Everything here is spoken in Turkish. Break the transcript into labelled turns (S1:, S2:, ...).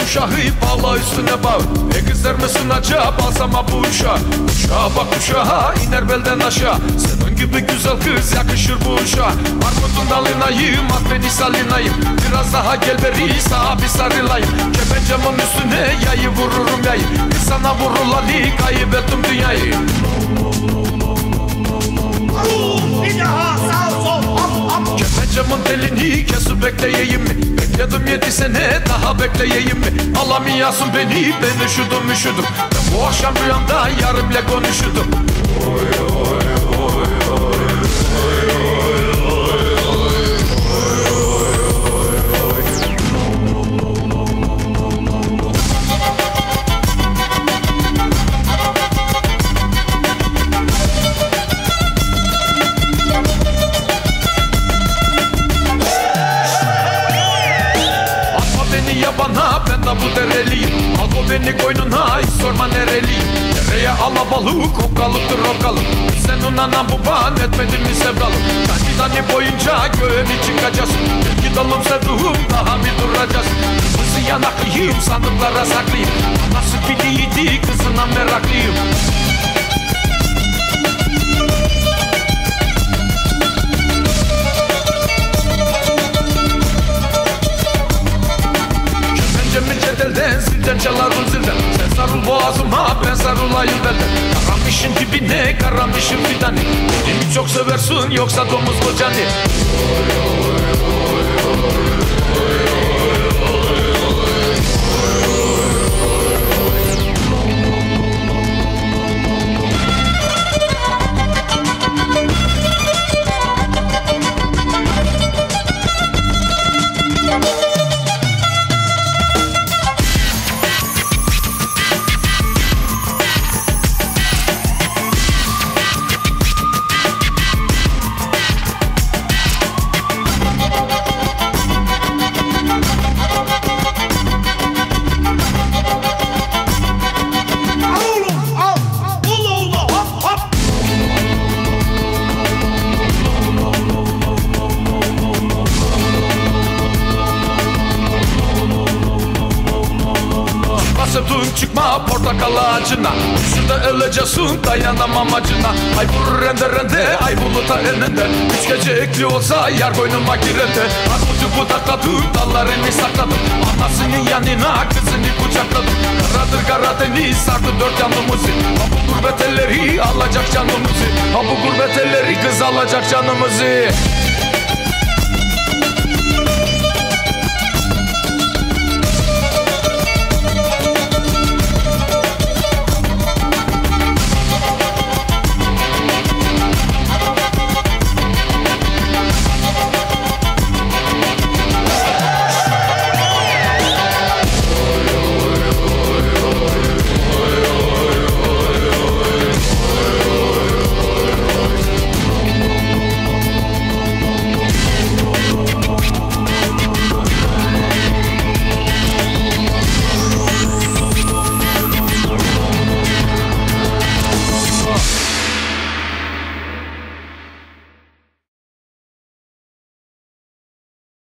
S1: uşağı bağla üstüne bağ. Kızlar mısın acaba alsama bu uşağı. Uşağa bak uşağa iner belden aşağı. Senin gibi güzel kız yakışır bu uşağa. Armutun dalınayım at beni salinayım. Biraz daha gel beri sağa bir sarılayım. Kepencamın üstüne yayı vururum yayı. Kız sana vurulalı kayıp ettim dünyayı.
S2: Bir daha sağ sol hop hop.
S1: Kepencamın telini kesip bekleyeyim mi? Bekledim 7 sene daha bekleyeyim mi? Alamıyorsun beni ben üşüdüm. Ben bu akşam rüyamda yarımla konuşudum. Bana ben de bu dereliyim. Al bu beni koynuna hiç sorma nereliyim. Dereye alabalık okkalıktır okkalık. Sen unanan baban etmedin mi sevdalım. Tani boyunca göğe mi çıkacağız? Belki dalım sevduğum daha bir duracağız. Kızı yanaklıyım sandıklara saklıyım. Nasıl biliydi kızına meraklıyım. Zilden çalarım zilden. Sen sarıl boğazıma ben sarılayım belden. Karamışın dibine karamışın fidani. Beni çok seversin yoksa domuz mu cani? Sevduğun çıkma portakal ağacına. Şurada öleceksin dayanamam acına. Ay vurur rende ay buluta eninde. 3 gece ekli olsa yar koynuma girende. Armutu budakladım dallarını sakladım. Anasının yanına kızını kucakladım. Karadır Karadeniz sardı 4 yanımızı. Ha bu gurbet elleri alacak canımızı. Ha bu gurbet elleri kız alacak canımızı.